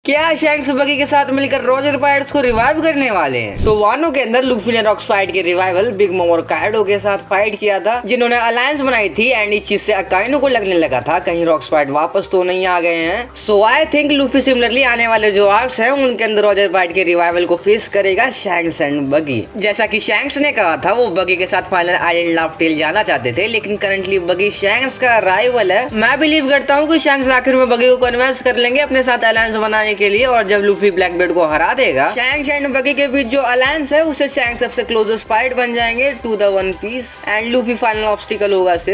क्या शैंक्स बगी के साथ मिलकर रॉजर पायरेट्स को रिवाइव करने वाले हैं? तो वानो के अंदर लूफी ने रॉक्स फाइट के रिवाइवल बिग मॉम और काइडो के साथ फाइट किया था, जिन्होंने अलायंस बनाई थी। एंड इस चीज से अकाइनो को लगने लगा था कहीं रॉक्स फाइट वापस तो नहीं आ गए हैं। So I think Luffy similarly आने वाले जो आर्क्स हैं उनके अंदर रॉजर फाइट के रिवाइवल को फेस करेगा शैंक्स एंड बगी। जैसा कि शैंक्स ने कहा था वो बगी के साथ फाइनल आइलैंड ऑफ टेल जाना चाहते थे, लेकिन करंटली बगी शैंक्स का राइवल है। मैं बिलीव करता हूँ कि शैंक्स आखिर में बगी को कन्विंस कर लेंगे अपने साथ अलायंस बनाने के लिए, और जब लूफी ब्लैकबीड को हरा देगा शैंक्स एंड बगी के बीच जो अलायंस है उसे शैंक्स सबसे क्लोजेस्ट फाइट बन जाएंगे to the One Piece. And Luffy final obstacle होगा।